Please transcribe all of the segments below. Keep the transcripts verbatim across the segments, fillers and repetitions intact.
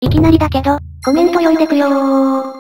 いきなりだけど、コメント読んでくよー。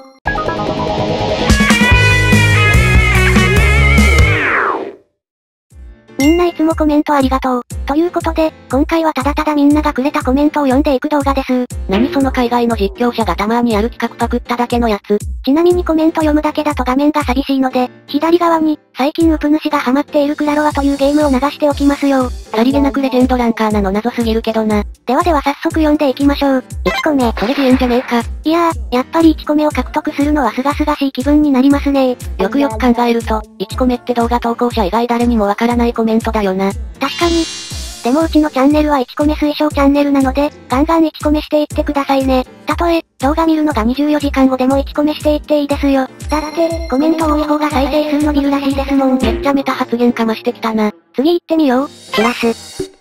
みんないつもコメントありがとう。ということで、今回はただただみんながくれたコメントを読んでいく動画です。 何その海外の実況者がたまーにやる企画パクっただけのやつ。 ちなみにコメント読むだけだと画面が寂しいので、左側に、最近ウプ主がハマっているクラロワというゲームを流しておきますよ。 さりげなくレジェンドランカーなの謎すぎるけどな。 ではでは早速読んでいきましょう。いちこめ。 それ自演じゃねえか。 いやー、やっぱりいちこめを獲得するのはすがすがしい気分になりますね。 よくよく考えると、いちこめって動画投稿者以外誰にもわからないコメントだよな。 確かに。でもうちのチャンネルはいちこめ推奨チャンネルなので、ガンガンいちこめしていってくださいね。たとえ、動画見るのがにじゅうよじかんごでもいちこめしていっていいですよ。だって、コメント多い方が再生数伸びるらしいですもん。 めっちゃメタ発言かましてきたな。 次行ってみよう。しらす。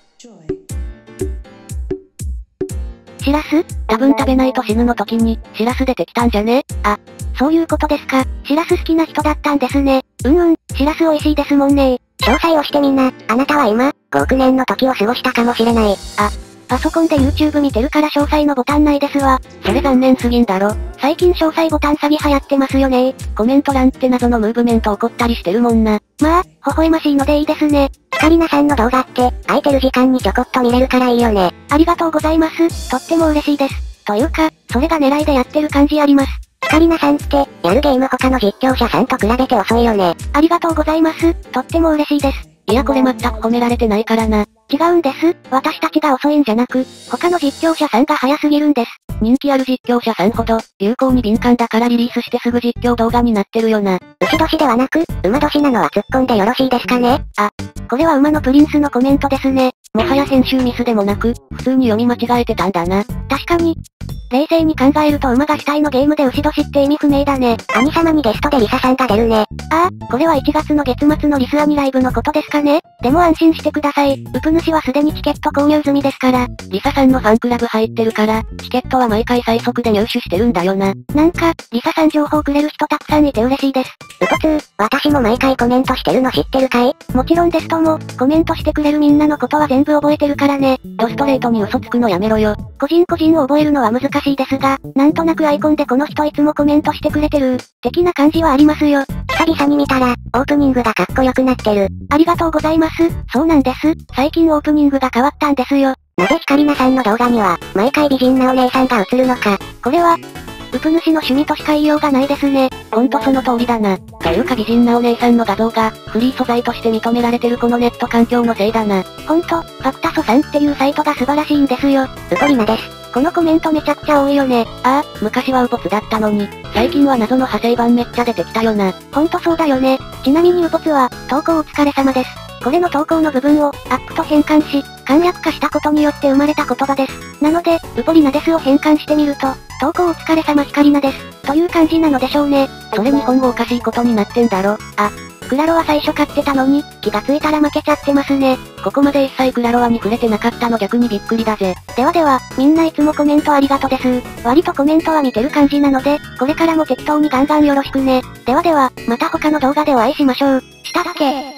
しらす？ 多分食べないと死ぬの時に、しらす出てきたんじゃね？ あ、そういうことですか。しらす好きな人だったんですね。うんうん、しらす美味しいですもんね。詳細をしてみんな、あなたは今、ごおくねんの時を過ごしたかもしれない。あ、パソコンで YouTube 見てるから詳細のボタンないですわ。 それ残念すぎんだろ。 最近詳細ボタン詐欺流行ってますよね。 コメント欄って謎のムーブメント起こったりしてるもんな。 まあ、微笑ましいのでいいですね。 ひかりなさんの動画って、空いてる時間にちょこっと見れるからいいよね。 ありがとうございます。とっても嬉しいです。というか、それが狙いでやってる感じあります。 ひかりなさんって、やるゲーム他の実況者さんと比べて遅いよね。 ありがとうございます。とっても嬉しいです。 いやこれ全く褒められてないからな。 違うんです。私たちが遅いんじゃなく、他の実況者さんが早すぎるんです。 人気ある実況者さんほど、流行に敏感だからリリースしてすぐ実況動画になってるよな。 牛年ではなく、馬年なのは突っ込んでよろしいですかね？ あ、これは馬のプリンスのコメントですね。 もはや編集ミスでもなく、普通に読み間違えてたんだな。 確かに。冷静に考えると馬が主体のゲームで牛年って意味不明だね。 兄様にゲストでリサさんが出るね。 ああ、これはいちがつの月末のリスアニライブのことですかね。でも安心してください。ウプ主はすでにチケット購入済みですから。 リサさんのファンクラブ入ってるから、チケットは毎回最速で入手してるんだよな。 なんか、リサさん情報くれる人たくさんいて嬉しいです。 ウポツー、私も毎回コメントしてるの知ってるかい？ もちろんですとも、コメントしてくれるみんなのことは全部覚えてるからね。 ドストレートに嘘つくのやめろよ。 個人個人を覚えるのは難しいですが、なんとなくアイコンでこの人いつもコメントしてくれてる、的な感じはありますよ。 久々に見たら、オープニングがかっこよくなってる。 ありがとうございます。そうなんです。最近オープニングが変わったんですよ。 なぜひかりなさんの動画には、毎回美人なお姉さんが映るのか。 これは、ウプ主の趣味としか言いようがないですね。 ほんとその通りだな。というか美人なお姉さんの画像が、フリー素材として認められてるこのネット環境のせいだな。 ほんと、ファクタソさんっていうサイトが素晴らしいんですよ。 ウポリナです。 このコメントめちゃくちゃ多いよね。 ああ、昔はウポツだったのに、最近は謎の派生版めっちゃ出てきたよな。 ほんとそうだよね。ちなみにウポツは、投稿お疲れ様です。これの投稿の部分を、アップと変換し、簡略化したことによって生まれた言葉です。なので、ウポリナですを変換してみると、投稿お疲れ様ヒカリナです。という感じなのでしょうね。 それ日本語おかしいことになってんだろ。 あ、クラロは最初買ってたのに、気がついたら負けちゃってますね。 ここまで一切クラロワに触れてなかったの逆にびっくりだぜ。 ではでは、みんないつもコメントありがとです。割とコメントは見てる感じなので、これからも適当にガンガンよろしくね。ではでは、また他の動画でお会いしましょう。したっけ